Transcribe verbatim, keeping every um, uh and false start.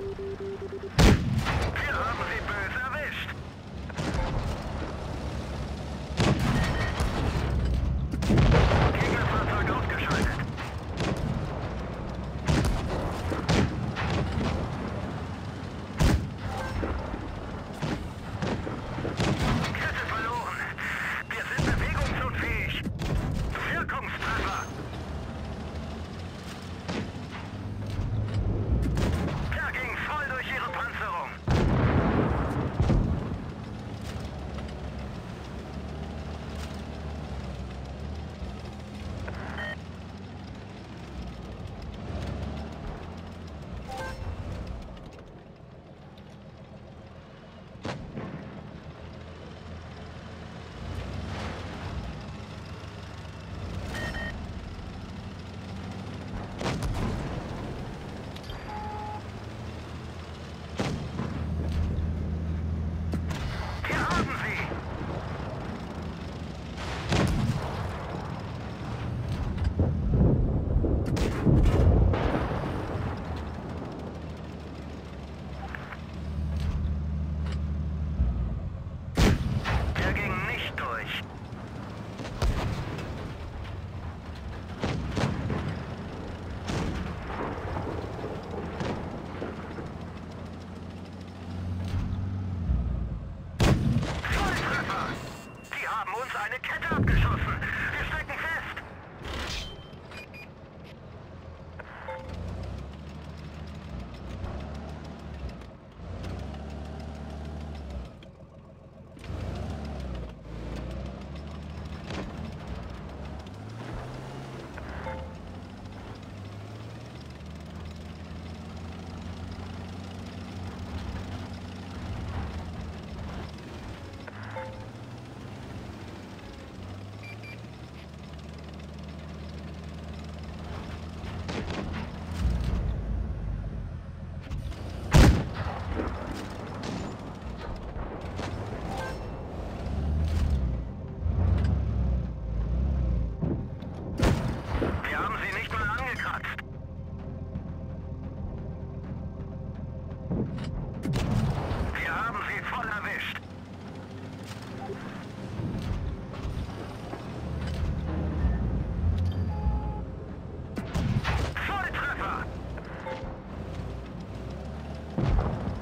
Wir haben sie böse erwischt. Gegnerfahrzeug ausgeschaltet. Kette verloren. Wir sind bewegungsunfähig. Wirkungstreffer. Der ging voll durch ihre Panzerung. Wir haben sie. Der ging nicht durch. Volltreffer! Die haben uns eine Kette abgeschossen. Wir stecken fest. Wir haben sie nicht mal angekratzt. Wir haben sie voll erwischt. Volltreffer!